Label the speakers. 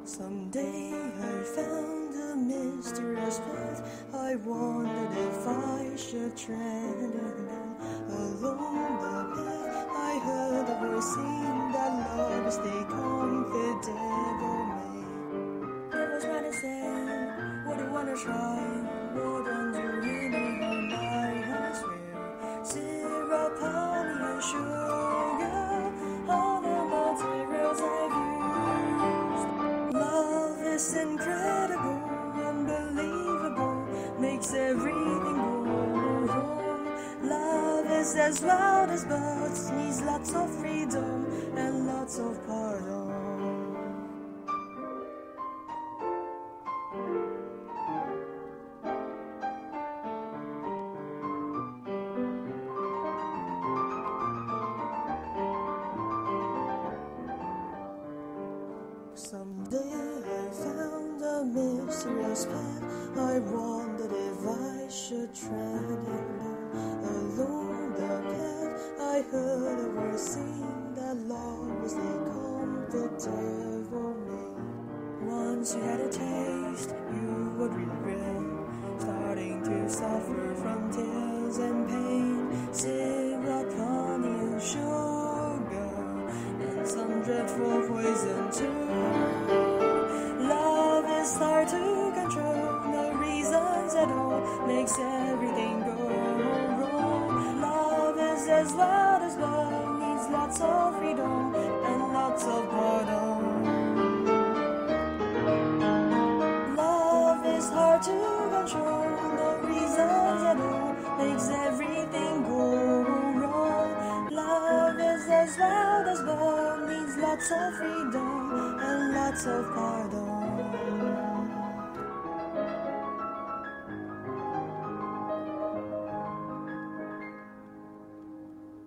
Speaker 1: Someday I found a mysterious path. I wondered if I should tread it. Along the path I heard a voice sing that love is the comfit devil made. Devil's trying to say, what do you wanna try? Wouldn't you really want my heart swear? Syrup, honey and sugar, all the materials I've used. Love is incredible, unbelievable, makes everything go wrong. Love is as wild as birds, needs lots of freedom and lots of pardon. Someday I found a mysterious path. I wondered if I should tread it. Along the path I heard a voice sing that love was the comfort devil made. Once you had a taste, you would regret, starting to suffer from tears and pain. Syrup, honey and sugar, and some dreadful poison too. Love is hard to control, no reasons at all, makes everything go wrong. Love is as wild as love, needs lots of freedom and lots of pardon. Love is hard to control, no reasons at all, makes everything go wrong. Love is as wild as love, needs lots of freedom and lots of pardon.